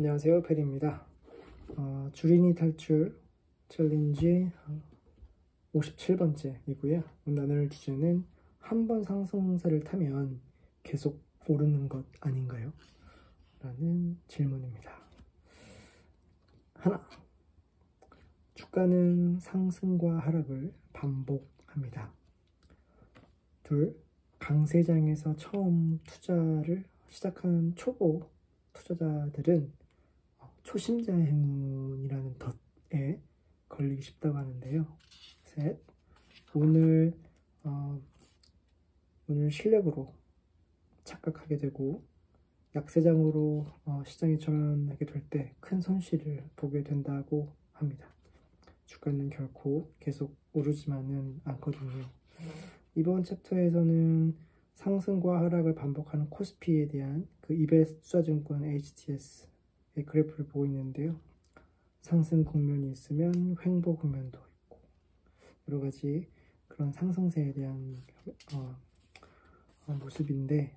안녕하세요, 페리입니다. 주린이 탈출 챌린지 57번째이고요. 오늘 나눌 주제는 한 번 상승세를 타면 계속 오르는 것 아닌가요? 라는 질문입니다. 하나, 주가는 상승과 하락을 반복합니다. 둘, 강세장에서 처음 투자를 시작한 초보 투자자들은 초심자의 행운이라는 덫에 걸리기 쉽다고 하는데요. 셋, 오늘 실력으로 착각하게 되고 약세장으로 시장이 전환하게 될 때 큰 손실을 보게 된다고 합니다. 주가는 결코 계속 오르지만은 않거든요. 이번 챕터에서는 상승과 하락을 반복하는 코스피에 대한 그 이베스트 투자증권 HTS의 그래프를 보고 있는데요. 상승 국면이 있으면 횡보 국면도 있고 여러 가지 그런 상승세에 대한 모습인데,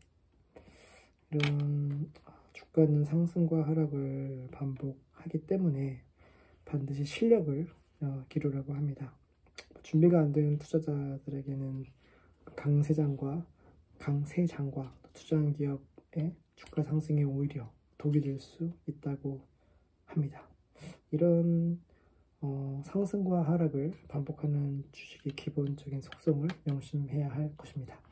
이런 주가는 상승과 하락을 반복하기 때문에 반드시 실력을 기르라고 합니다. 준비가 안 된 투자자들에게는 강세장과 투자한 기업의 주가 상승에 오히려 독이 될 수 있다고 합니다. 이런 상승과 하락을 반복하는 주식의 기본적인 속성을 명심해야 할 것입니다.